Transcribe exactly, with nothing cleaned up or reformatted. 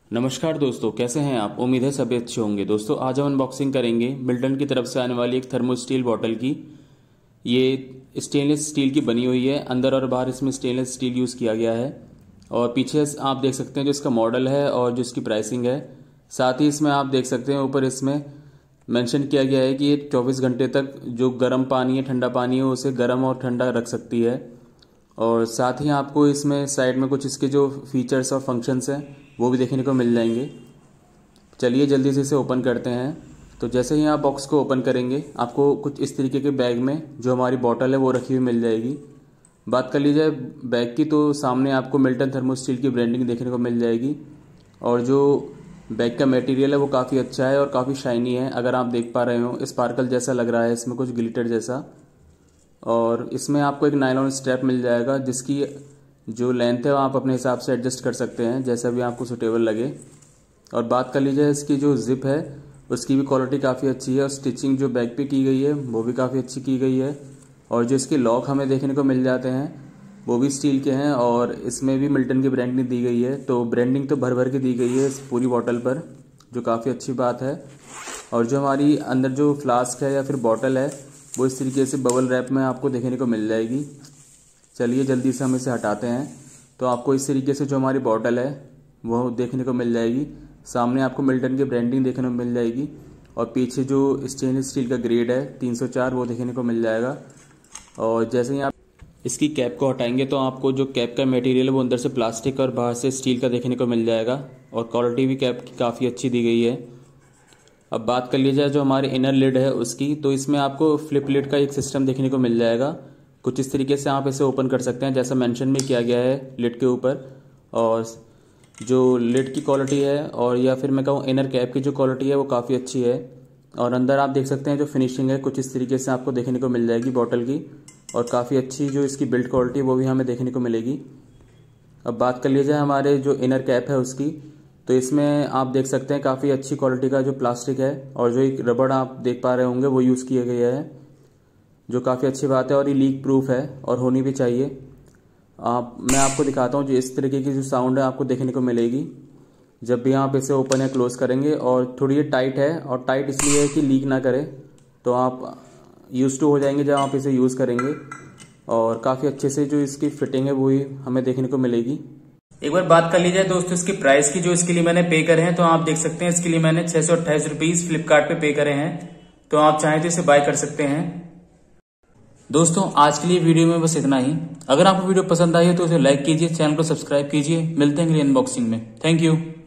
नमस्कार दोस्तों, कैसे हैं आप। उम्मीद है सभी अच्छे होंगे। दोस्तों आज हम अनबॉक्सिंग करेंगे मिल्टन की तरफ से आने वाली एक थर्मो स्टील बॉटल की। ये स्टेनलेस स्टील की बनी हुई है, अंदर और बाहर इसमें स्टेनलेस स्टील यूज़ किया गया है। और पीछे आप देख सकते हैं जो इसका मॉडल है और जो इसकी प्राइसिंग है। साथ ही इसमें आप देख सकते हैं ऊपर इसमें मेंशन किया गया है कि ये चौबीस घंटे तक जो गर्म पानी है, ठंडा पानी है, उसे गर्म और ठंडा रख सकती है। और साथ ही आपको इसमें साइड में कुछ इसके जो फीचर्स और फंक्शंस हैं वो भी देखने को मिल जाएंगे। चलिए जल्दी से इसे ओपन करते हैं। तो जैसे ही आप बॉक्स को ओपन करेंगे आपको कुछ इस तरीके के बैग में जो हमारी बॉटल है वो रखी हुई मिल जाएगी। बात कर ली जाए बैग की तो सामने आपको मिल्टन थर्मो स्टील की ब्रांडिंग देखने को मिल जाएगी। और जो बैग का मटेरियल है वो काफ़ी अच्छा है और काफ़ी शाइनी है। अगर आप देख पा रहे हो स्पार्कल जैसा लग रहा है, इसमें कुछ ग्लिटर जैसा। और इसमें आपको एक नायलॉन स्ट्रैप मिल जाएगा जिसकी जो लेंथ है वो आप अपने हिसाब से एडजस्ट कर सकते हैं जैसा भी आपको सुटेबल लगे। और बात कर लीजिए इसकी जो जिप है उसकी भी क्वालिटी काफ़ी अच्छी है और स्टिचिंग जो बैग पे की गई है वो भी काफ़ी अच्छी की गई है। और जो इसके लॉक हमें देखने को मिल जाते हैं वो भी स्टील के हैं और इसमें भी मिल्टन की ब्रांडिंग दी गई है। तो ब्रांडिंग तो भर भर के दी गई है इस पूरी बॉटल पर, जो काफ़ी अच्छी बात है। और जो हमारी अंदर जो फ्लास्क है या फिर बॉटल है वो इस तरीके से बबल रैप में आपको देखने को मिल जाएगी। चलिए जल्दी से हम इसे हटाते हैं। तो आपको इस तरीके से जो हमारी बॉटल है वो देखने को मिल जाएगी। सामने आपको मिल्टन की ब्रांडिंग देखने को मिल जाएगी और पीछे जो स्टेनलेस स्टील का ग्रेड है तीन सौ चार वो देखने को मिल जाएगा। और जैसे ही आप इसकी कैप को हटाएंगे तो आपको जो कैप का मटेरियल है वो अंदर से प्लास्टिक और बाहर से स्टील का देखने को मिल जाएगा। और क्वालिटी भी कैप की काफ़ी अच्छी दी गई है। अब बात कर ली जाए जो हमारे इनर लिड है उसकी, तो इसमें आपको फ्लिप लिड का एक सिस्टम देखने को मिल जाएगा। कुछ इस तरीके से आप इसे ओपन कर सकते हैं जैसा मेंशन भी किया गया है लिड के ऊपर। और जो लिड की क्वालिटी है और या फिर मैं कहूँ इनर कैप की जो क्वालिटी है वो काफ़ी अच्छी है। और अंदर आप देख सकते हैं जो फिनिशिंग है कुछ इस तरीके से आपको देखने को मिल जाएगी बॉटल की। और काफ़ी अच्छी जो इसकी बिल्ड क्वालिटी वो भी हमें देखने को मिलेगी। अब बात कर ली जाए हमारे जो इनर कैप है उसकी, तो इसमें आप देख सकते हैं काफ़ी अच्छी क्वालिटी का जो प्लास्टिक है और जो एक रबड़ आप देख पा रहे होंगे वो यूज़ किया गया है, जो काफ़ी अच्छी बात है। और ये लीक प्रूफ है और होनी भी चाहिए। आप मैं आपको दिखाता हूँ जो इस तरीके की जो साउंड है आपको देखने को मिलेगी जब भी आप इसे ओपन या क्लोज करेंगे। और थोड़ी ये टाइट है और टाइट इसलिए है कि लीक ना करे, तो आप यूज टू हो जाएंगे जब आप इसे यूज़ करेंगे। और काफ़ी अच्छे से जो इसकी फिटिंग है वो ही हमें देखने को मिलेगी। एक बार बात कर ली जाए दोस्तों इसकी प्राइस की, जो इसके लिए मैंने पे करे हैं, तो आप देख सकते हैं इसके लिए मैंने छह सौ अट्ठाईस रुपीज फ्लिपकार्ट पे पे करे हैं। तो आप चाहें तो इसे बाय कर सकते हैं। दोस्तों आज के लिए वीडियो में बस इतना ही। अगर आपको वीडियो पसंद आई है तो इसे लाइक कीजिए, चैनल को सब्सक्राइब कीजिए। मिलते हैं अगली अनबॉक्सिंग में। Thank you.